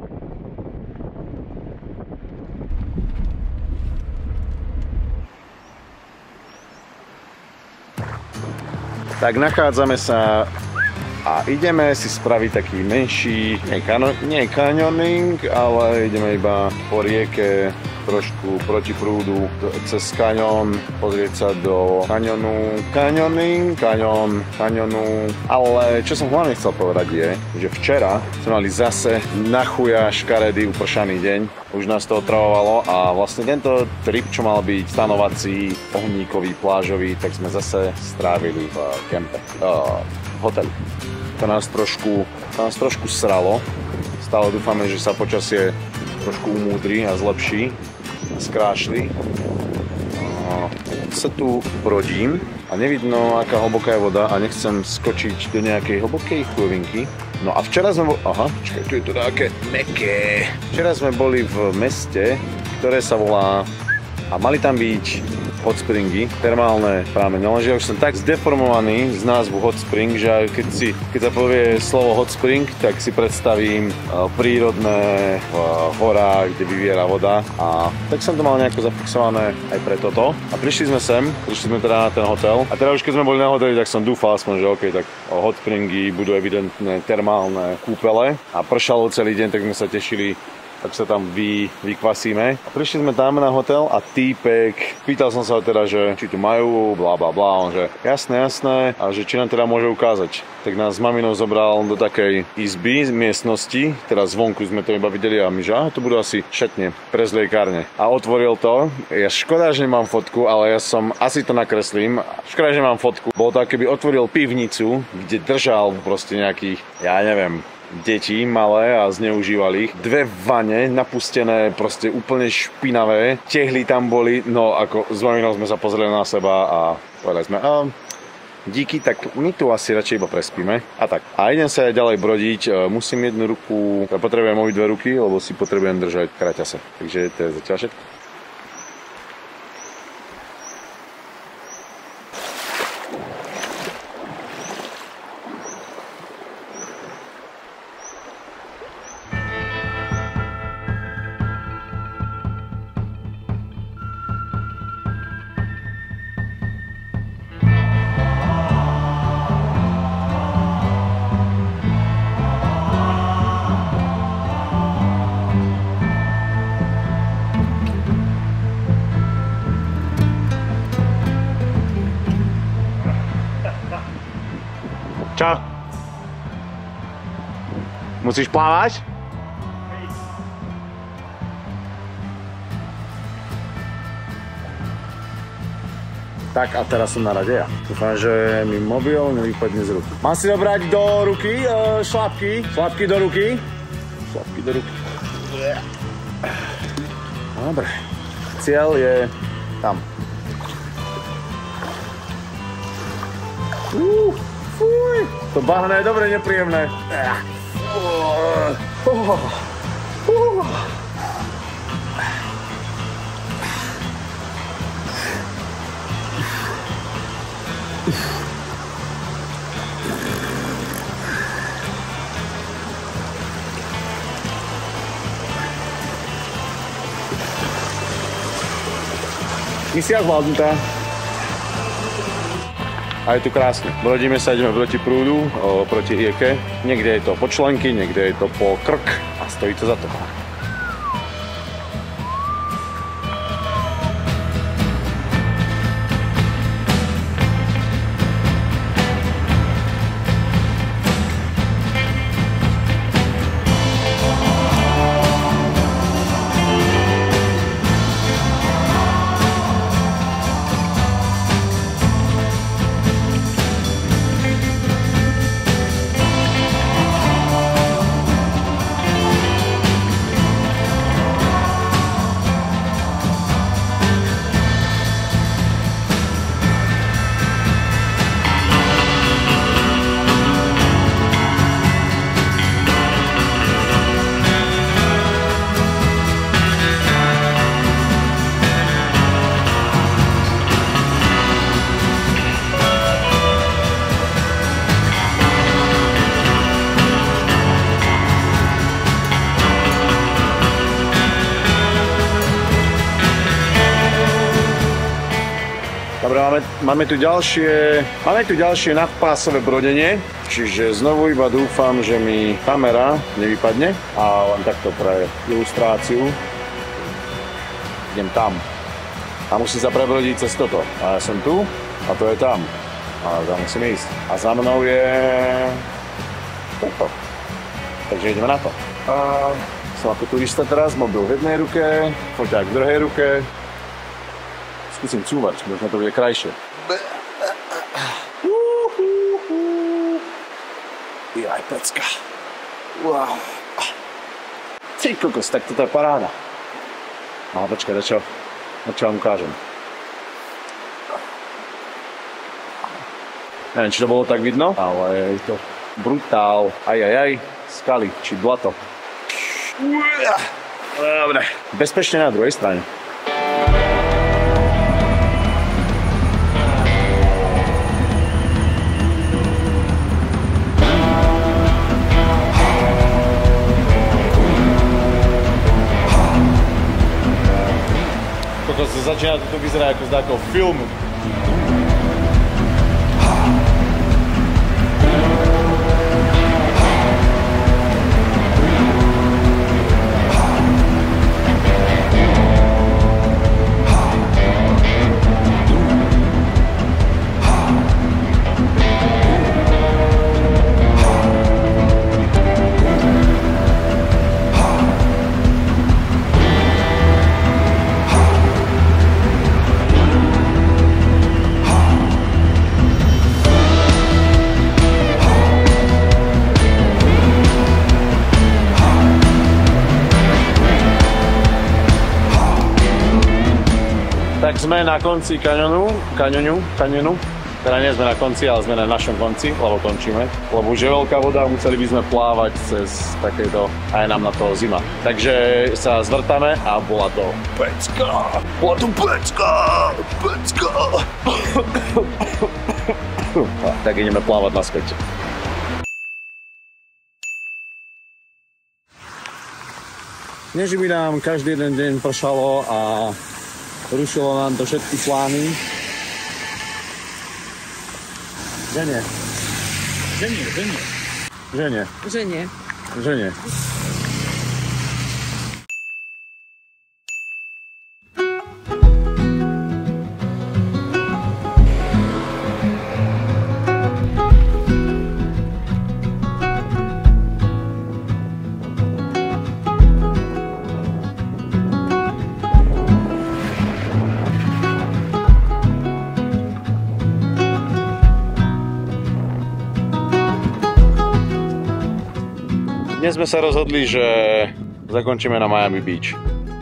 Tak nachádzame sa a ideme si spraviť taký menší, nie canyoning, ale ideme iba po rieke, trošku proti prúdu, cez kaňon, pozrieť sa do kaňonu, kaňonu, ale čo som hlavne chcel povedať je, že včera sme mali zase na chuja škaredý upršaný deň, už nás to otravovalo a vlastne tento trip, čo mal byť stanovací, ohníkový, plážový, tak sme zase strávili v kempe, hoteli. To nás trošku sralo, stále dúfame, že sa počasie trošku umúdri a zlepší a skrášli. Sa tu brodím a nevidno, aká hlboká je voda a nechcem skočiť do nejakej hlbokej chujvinky. No a včera sme boli... Aha, počkaj, tu je to také mäkké. Včera sme boli v meste, ktoré sa volá... A mali tam byť hot springy, termálne prámene. Lenže ja už som tak zdeformovaný z názvu hot spring, že keď sa povie slovo hot spring, tak si predstavím prírodné v horách, kde vyviera voda. A tak som to mal nejako zafixované aj pre toto. A prišli sme teda na ten hotel. A teda už keď sme boli na hoteli, tak som dúfal aspoň, že OK, tak hot springy budú evidentné termálne kúpele. A pršalo celý deň, tak sme sa tešili, tak sa tam vykvasíme. A prišli sme tam na hotel a týpek, pýtal som sa ho teda, že či tu majú, blá blá blá, on že jasné, a že či nám teda môže ukázať. Tak nás s maminou zobral do takej izby, miestnosti, teda zvonku sme to iba videli a my že to budú asi šatne pre zliekárne. A otvoril to, ja škoda, že nemám fotku, ale ja som asi to nakreslím, škoda, že nemám fotku. Bolo to, keby otvoril pivnicu, kde držal proste nejakých, ja neviem, deti malé a zneužívali ich. Dve vane napustené, proste úplne špinavé. Tehly tam boli, no ako s maminou sme sa pozreli na seba a povedali sme, díky, tak my tu asi radšej iba prespíme. A tak. A idem sa aj ďalej brodiť. Musím jednu ruku, potrebujem moje dve ruky, lebo si potrebujem držať kraťase. Takže to je zatiaľ všetko. Čo? Musíš plávať? Tak a teraz som na rade ja. Dúfam, že mi mobil nevypadne z ruky. Mám si dobrať do ruky šlapky. Šlapky do ruky. Šlapky do ruky. Dobre. Cieľ je tam. Fuj, to bahno je dobre nepríjemné. Misia zvládnutá. A je tu krásne. Brodíme sa, ideme proti prúdu, proti rieke. Niekde je to po členky, niekde je to po krk a stojí to za to. Dobre, máme tu ďalšie nadpásové brodenie, čiže znovu iba dúfam, že mi kamera nevypadne a len takto pre ilustráciu idem tam a musím sa prebrodiť cez toto a ja som tu a to je tam a tam musím ísť a za mnou je toto, takže ideme na to. A som ako turista teraz, mobil v jednej ruke, foťák v druhej ruke. Skúsim cúvať, možno to bude krajšie. Jaj, pecka. Wow. Ty kokos, tak toto je paráda. No počkaj, čo vám ukážem. Neviem, či to bolo tak vidno, ale je to brutál. Ajajaj, skaly, či blato. Dobre, bezpečne na druhej strane. Začína to vyzerá ako z takého filmu. Tak sme na konci kaňonu. Teda nie sme na konci, ale sme na našom konci, lebo končíme. Lebo už je veľká voda, museli by sme plávať cez takéto, a je nám na to zima. Takže sa zvrtame a bola to pecka! Bola to pecka! Pecka! Tak ideme plávať naspäť. Nie, že by nám každý jeden deň pršalo a rušilo nám to všetky plány. Že nie? Že nie. Dnes sme sa rozhodli, že zakončíme na Miami Beach.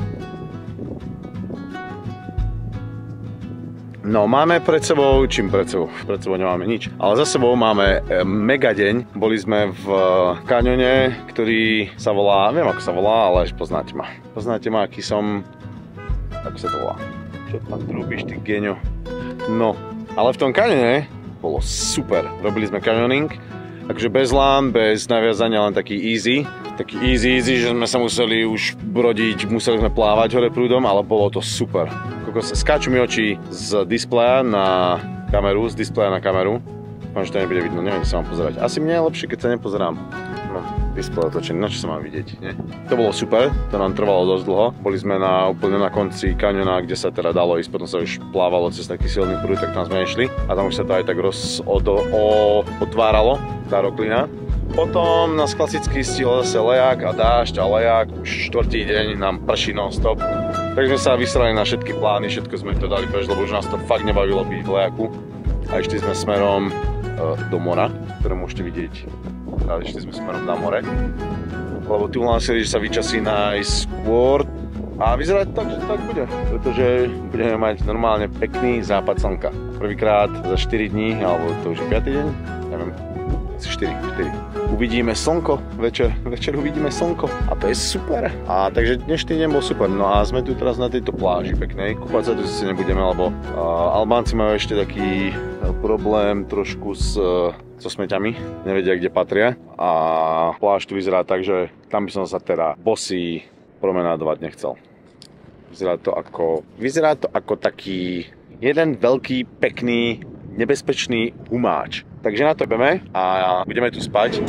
No, máme pred sebou nemáme nič, ale za sebou máme mega deň. Boli sme v kaňone, ktorý sa volá, neviem ako sa volá, ale poznáte ma. Poznáte ma, aký som, ako sa to volá. Čo tam trúbiš, ty geňo? No, ale v tom kaňone bolo super. Robili sme kanyoning. Takže bez lán, bez naviazania, len taký easy. Taký easy, že sme sa museli už brodiť, museli sme plávať hore prúdom, ale bolo to super. Skáču mi oči z displeja na kameru, Dúfam, že to nebude vidno, neviem, sa mám pozerať. Asi mne je lepšie, keď sa nepozerám. No, displej otočený, na čo sa mám vidieť, nie? To bolo super, to nám trvalo dosť dlho. Boli sme úplne na konci kaňona, kde sa teda dalo ísť, potom sa už plávalo cez taký silný prúd, tak tam sme išli. A tam už sa to aj tak otváralo, tá roklina. Potom nás klasicky stihol zase lejak a dážď a lejak, už 4. deň nám prší non-stop. Tak sme sa vysrali na všetky plány, všetko sme to dali preč, lebo už nás to fakt nebavilo byť v lejaku. A išli sme smerom do mora, ktoré môžete vidieť. A išli sme smerom na more. Lebo tu hlásili, že sa vyčasí najskôr. A vyzerá to tak, že tak bude. Pretože budeme mať normálne pekný západ slnka. Prvýkrát za 4 dní, alebo to už je 5. deň, neviem. 4. Uvidíme slnko, večer uvidíme slnko a to je super. A takže dnešný deň bol super. No a sme tu teraz na tejto pláži peknej. Kúpať sa tu si nebudeme, lebo Albánci majú ešte taký problém trošku so smeťami. Nevedia, kde patria. A pláž tu vyzerá tak, že tam by som sa teda bosý promenádovať nechcel. Vyzerá to ako taký jeden veľký, pekný, nebezpečný humáč. Takže na to ideme a budeme tu spať.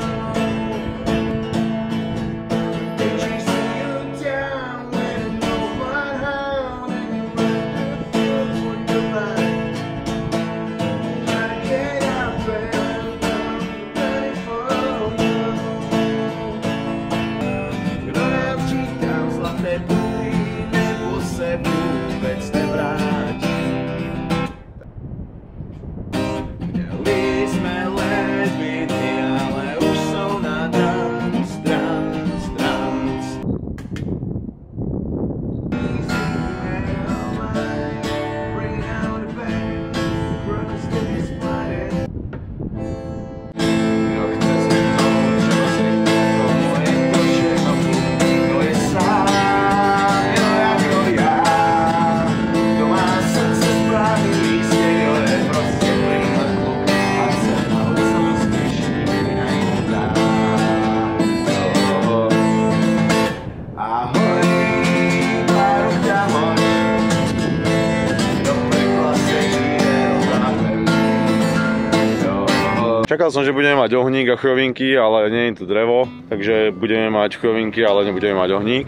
Čakal som, že budeme mať ohník a chrovinky, ale nie je tu drevo, takže budeme mať chrovinky, ale nebudeme mať ohník.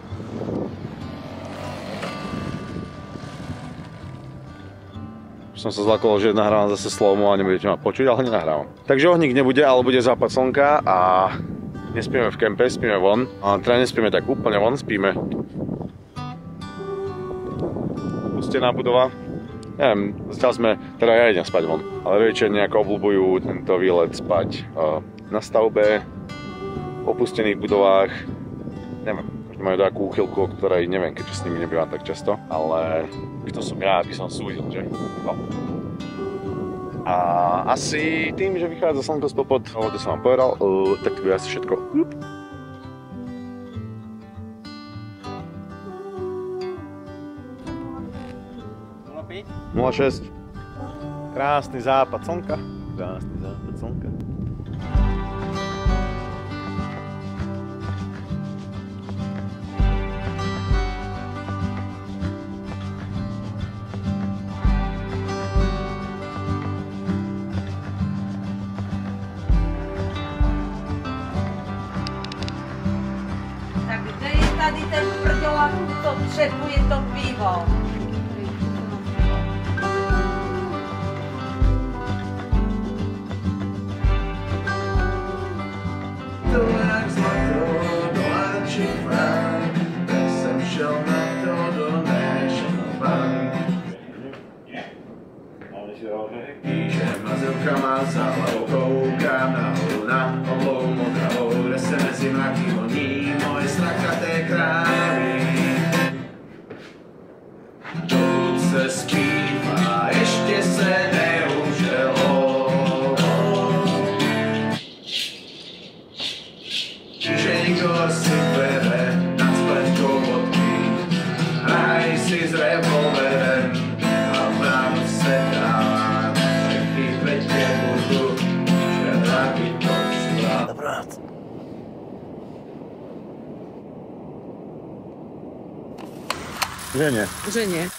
Som sa zlakol, že nahrávam zase slow-mo a nebudete ma počuť, ale nenahrávam. Takže ohník nebude, ale bude západ slnka a nespíme v kempe, spíme von. A teda nespíme tak úplne von, spíme. Pustená budova. Neviem, zatiaľ sme, teda ja idem spať von, ale rodičia nejako obľúbujú tento výlet spať na stavbe, v opustených budovách, neviem, majú takú úchylku, o ktorej neviem, keďže s nimi nebývam tak často, ale kto som ja, aby som súdil, že? No. A asi tým, že vychádza slnko spopod, to som vám povedal, tak to bude asi všetko. 06. Krásny západ slnka. Krásny západ slnka. Tak kde je tady ten prďolák, co třepuje to pivo? Mazilkama za hlavou koukám nahoru na oblohu modravou, kde se mezi mraky honí moje strakaté krávy. Dokud se zpívá, ještě se neuželo. Čiženíko si bere nad splenkou vodky, hrají si s revolverem a v ráno se dává. Dobranoc. Že nie? Že nie.